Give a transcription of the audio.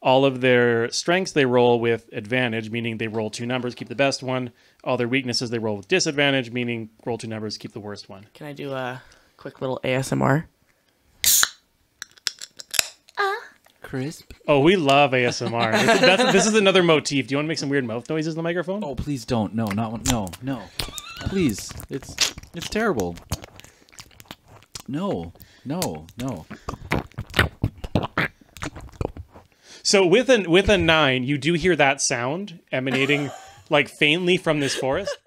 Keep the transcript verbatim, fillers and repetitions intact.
All of their strengths they roll with advantage, meaning they roll two numbers, keep the best one. All their weaknesses they roll with disadvantage, meaning roll two numbers, keep the worst one. Can I do a quick little A S M R? Crisp. Oh, we love A S M R. This, that's, this is another motif. Do you want to make some weird mouth noises in the microphone? Oh, please don't. No, not one. No, no. Please. It's it's terrible. No, no, no. So with a with a nine, you do hear that sound emanating like faintly from this forest.